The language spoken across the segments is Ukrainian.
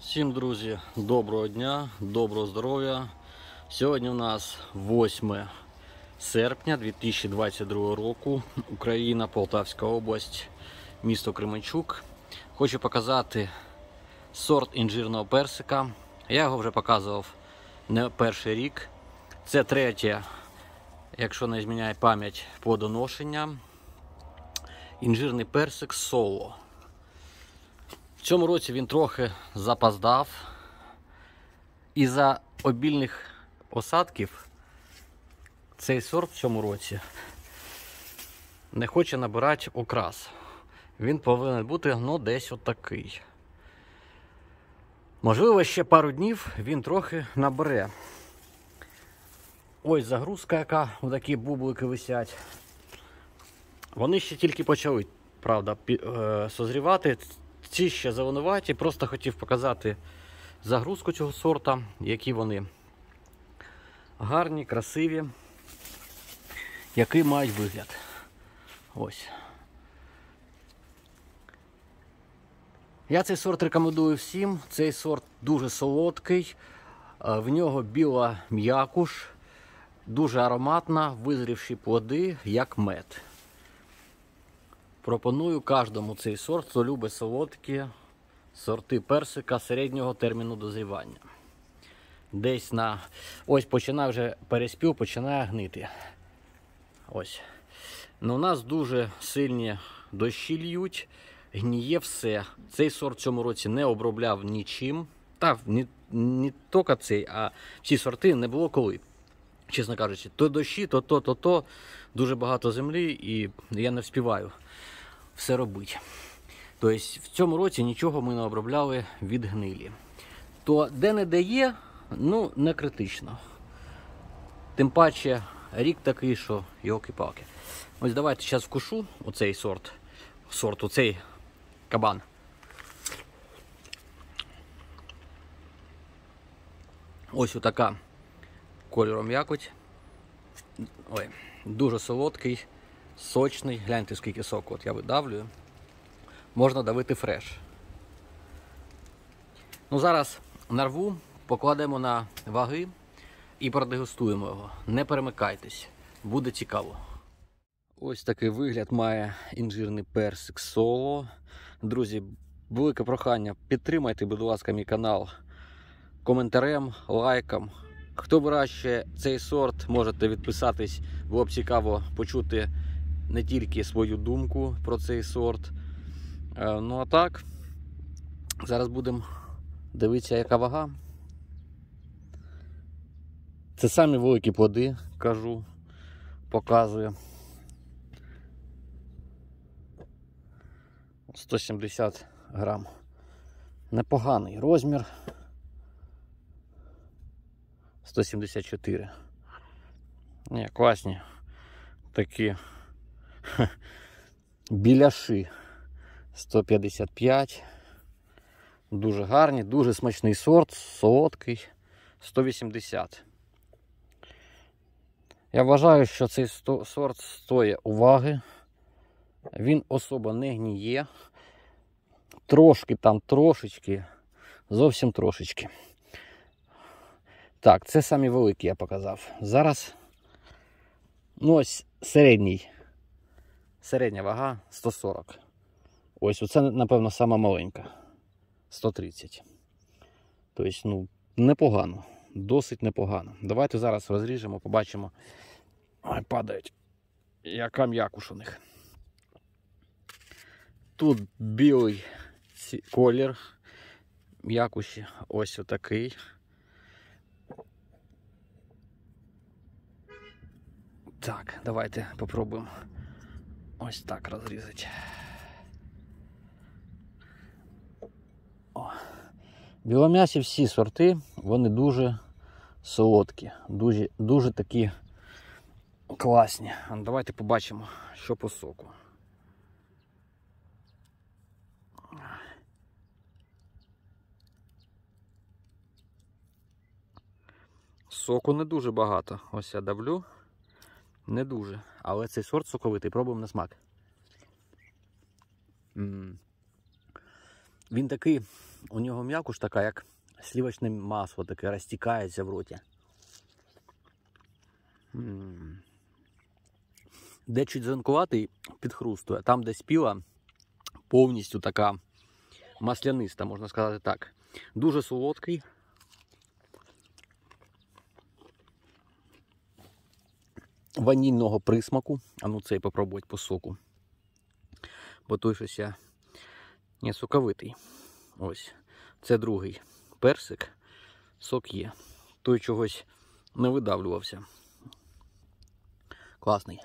Всім, друзі, доброго дня, доброго здоров'я. Сьогодні у нас 8 серпня 2022 року. Україна, Полтавська область, місто Кременчук. Хочу показати сорт інжирного персика. Я його вже показував не перший рік. Це третє, якщо не зміняє пам'ять, плодоношення. Інжирний персик соло. В цьому році він трохи запоздав. Із-за обільних осадків цей сорт в цьому році не хоче набирати окрас. Він повинен бути, ну, десь отакий. Можливо, ще пару днів він трохи набере. Ось загрузка, яка в такі бублики висять. Вони ще тільки почали, правда, созрівати. Ці ще зеленуваті, просто хотів показати загрузку цього сорта, які вони гарні, красиві, який мають вигляд. Ось. Я цей сорт рекомендую всім. Цей сорт дуже солодкий, в нього біла м'якуш, дуже ароматна, визрівші плоди, як мед. Пропоную кожному цей сорт, хто любить солодкі сорти персика середнього терміну дозрівання. Десь на... Ось починає вже переспів, починає гнити. Ось. Ну, у нас дуже сильні дощі льють, гніє все. Цей сорт в цьому році не обробляв нічим. Та, не тільки цей, а всі сорти не було коли. Чесно кажучи, то дощі, то. Дуже багато землі і я не вспіваю все робити. Тобто в цьому році нічого ми не обробляли від гнилі. То де-не-де є, ну, не критично. Тим паче рік такий, що йолки-палки. Ось давайте зараз вкушу оцей сорт, оцей кабан. Ось отака кольором м'якоть. Ой, дуже солодкий, сочний. Гляньте, скільки соку. От я видавлюю. Можна давити фреш. Ну, зараз нарву, покладемо на ваги і продегустуємо його. Не перемикайтесь, буде цікаво. Ось такий вигляд має інжирний персик соло. Друзі, велике прохання, підтримайте, будь ласка, мій канал коментарем, лайком. Хто бере ще цей сорт, можете відписатись, було б цікаво почути не тільки свою думку про цей сорт. Ну а так, зараз будемо дивитися, яка вага. Це самі великі плоди, кажу, показую. 170 грам. Непоганий розмір. 174. Ні, класні такі біляши. 155. Дуже гарні, дуже смачний сорт, солодкий. 180. Я вважаю, що цей сорт стоїть уваги. Він особо не гніє. Трошки там, трошечки, зовсім трошечки. Так, це самі великі я показав. Зараз, ну ось середня вага 140. Ось оце, напевно, сама маленька. 130. Тобто, ну, непогано. Досить непогано. Давайте зараз розріжемо, побачимо. Ой, падають. Яка м'якуш у них. Тут білий колір м'якуші. Ось отакий. Так, давайте попробуємо ось так розрізати. О. Білом'ясі всі сорти, вони дуже солодкі, дуже такі класні. Давайте побачимо, що по соку. Соку не дуже багато. Ось я давлю. Не дуже. Але цей сорт соковитий. Пробуємо на смак. Він такий, у нього м'якуш така, як сливочне масло, таке розтікається в роті. Де чуть зеленкуватий, підхрустує. Там, де спіла, повністю така масляниста, можна сказати так. Дуже солодкий. Ванільного присмаку. А ну цей попробувати по соку. Бо той щось я не соковитий. Ось. Це другий персик. Сок є. Той чогось не видавлювався. Класний.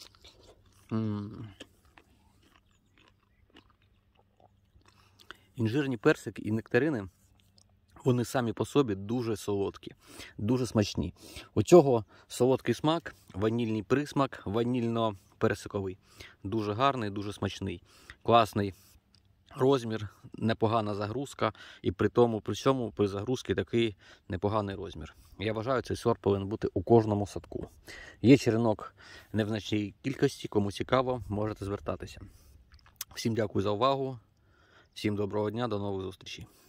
Інжирні персики і нектарини, вони самі по собі дуже солодкі, дуже смачні. У цього солодкий смак, ванільний присмак, ванільно-персиковий. Дуже гарний, дуже смачний. Класний розмір, непогана загрузка. І при цьому при загрузці такий непоганий розмір. Я вважаю, цей сорт повинен бути у кожному садку. Є черенок не в значній кількості, кому цікаво, можете звертатися. Всім дякую за увагу. Всім доброго дня, до нових зустрічей.